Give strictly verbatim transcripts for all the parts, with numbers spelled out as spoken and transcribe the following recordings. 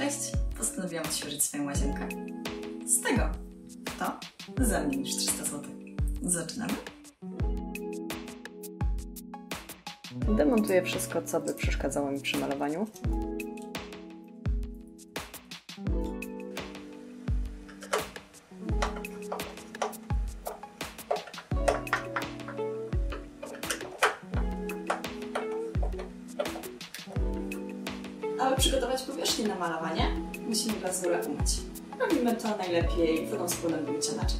Cześć! Postanowiłam odświeżyć swoją łazienkę. Z tego to za mniej niż trzysta złotych. Zaczynamy? Demontuję wszystko, co by przeszkadzało mi przy malowaniu. Aby przygotować powierzchnię na malowanie, musimy glazurę umyć. Robimy to najlepiej wodą z płynem do mycia naczyń.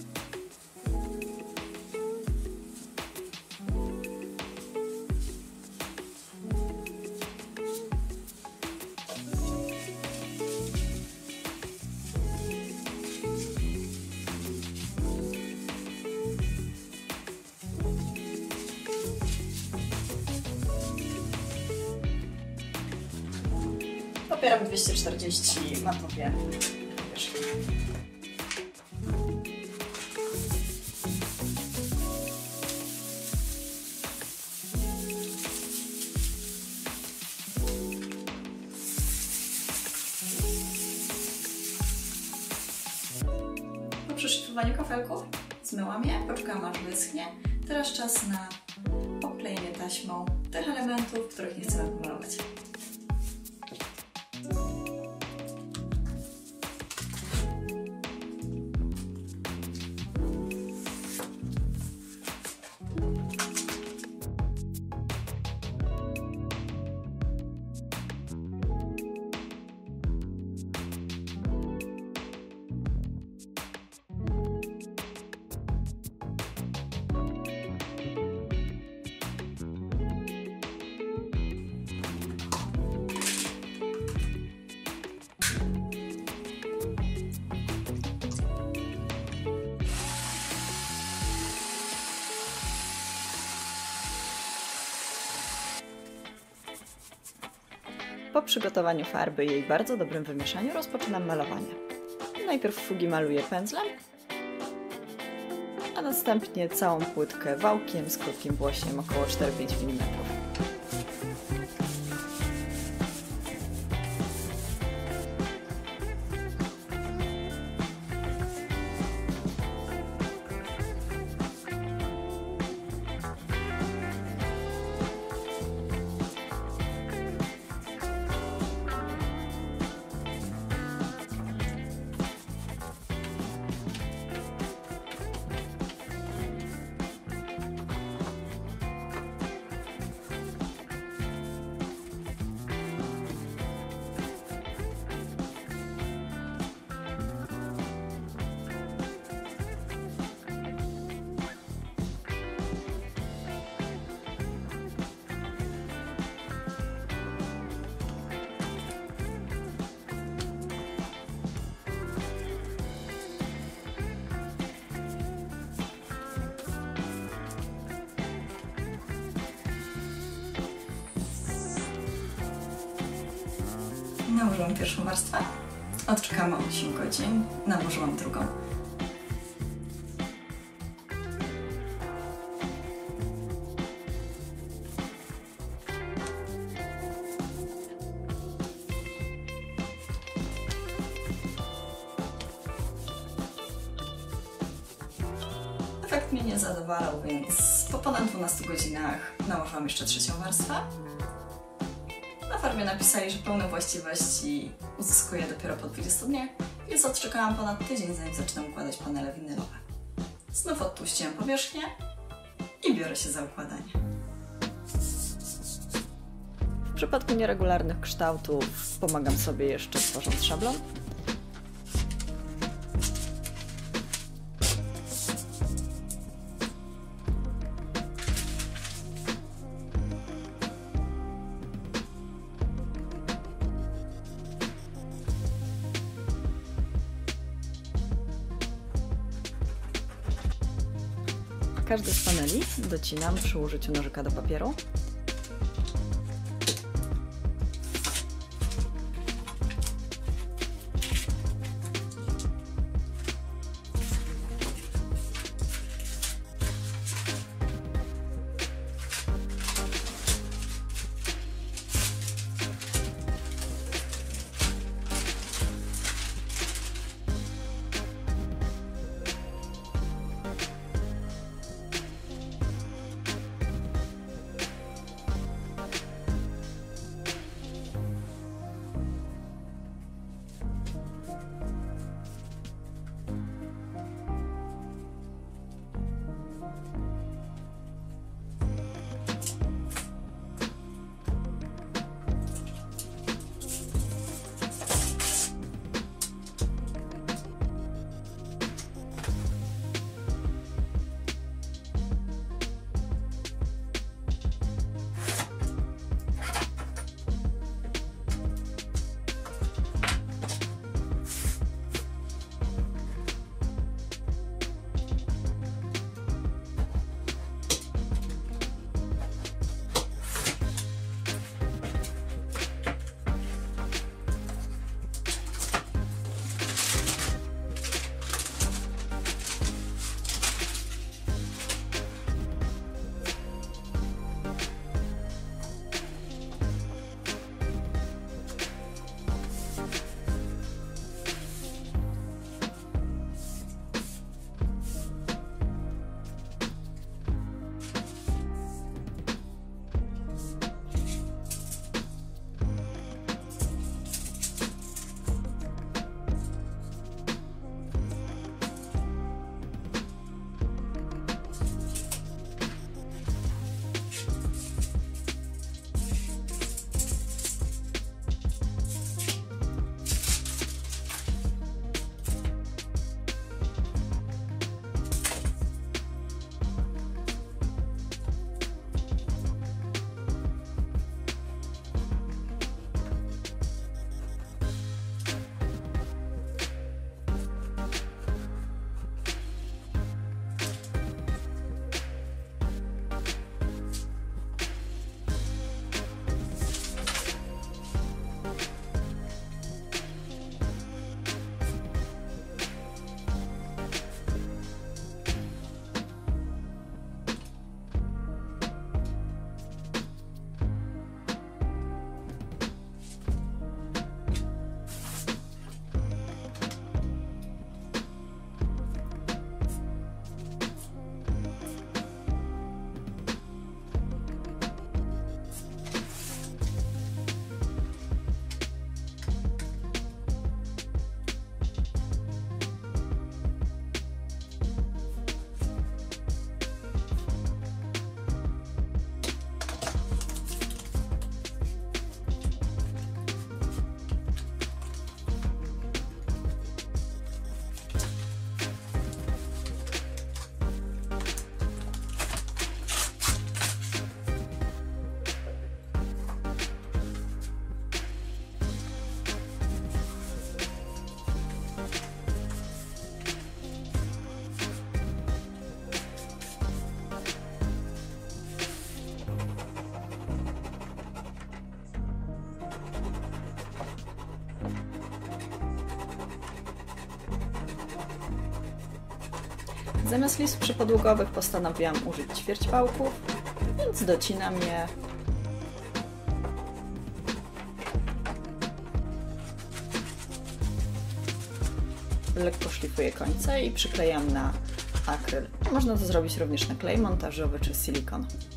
Popieram dwieście czterdzieści matowie powierzchni. Po przeszyfowaniu kafelków zmyłam je, poczekałam aż wyschnie. Teraz czas na oklejenie taśmą tych elementów, których nie chcemy pomalować. Po przygotowaniu farby i jej bardzo dobrym wymieszaniu rozpoczynam malowanie. Najpierw fugi maluję pędzlem, a następnie całą płytkę wałkiem z krótkim włośniem około cztery do pięciu milimetrów. Nałożyłam pierwszą warstwę, odczekałam osiem godzin, nałożyłam drugą. Efekt mnie nie zadowalał, więc po ponad dwunastu godzinach nałożyłam jeszcze trzecią warstwę. Na farmie napisali, że pełne właściwości uzyskuje dopiero po dwudziestu dniach, więc odczekałam ponad tydzień, zanim zacznę układać panele winylowe. Znów odtłuściłam powierzchnię i biorę się za układanie. W przypadku nieregularnych kształtów pomagam sobie jeszcze tworząc szablon. Każdy z paneli docinam przy użyciu nożyka do papieru. Zamiast listw przypodłogowych postanowiłam użyć ćwierćpałków, więc docinam je. Lekko szlifuję końce i przyklejam na akryl. Można to zrobić również na klej montażowy czy silikon.